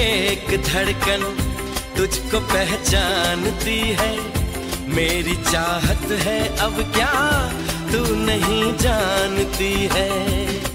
एक धड़कन तुझको पहचानती है, मेरी चाहत है अब क्या तू नहीं जानती है।